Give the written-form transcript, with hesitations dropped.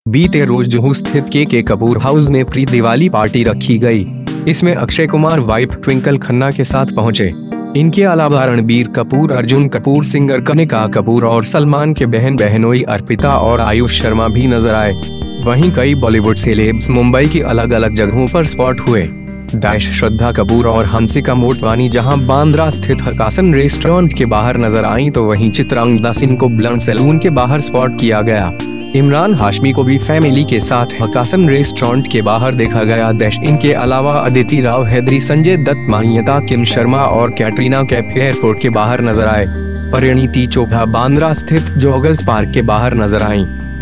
बीते रोज जुहू स्थित के कपूर हाउस में प्री दिवाली पार्टी रखी गई। इसमें अक्षय कुमार वाइफ ट्विंकल खन्ना के साथ पहुंचे। इनके अलावा रणबीर कपूर, अर्जुन कपूर, सिंगर कनिका कपूर और सलमान के बहन बहनोई अर्पिता और आयुष शर्मा भी नजर आए। वहीं कई बॉलीवुड सेलेब्स मुंबई की अलग अलग जगहों पर स्पॉट हुए। दाइश श्रद्धा कपूर और हंसिका मोटवानी जहां बांद्रा स्थित हकासन रेस्टोरेंट के बाहर नजर आईं, तो वहीं चित्रांगदा सिंह को ब्लंड सैलून के बाहर स्पॉट किया गया। इमरान हाशमी को भी फैमिली के साथ हकासन रेस्टोरेंट के बाहर देखा गया। इनके अलावा अदिति राव, हैदरी, संजय दत्त, मान्यता, किम शर्मा और कैटरीना कैफ एयरपोर्ट के बाहर नजर आए। परिणीति चोपड़ा बांद्रा स्थित जॉगर्स पार्क के बाहर नजर आईं।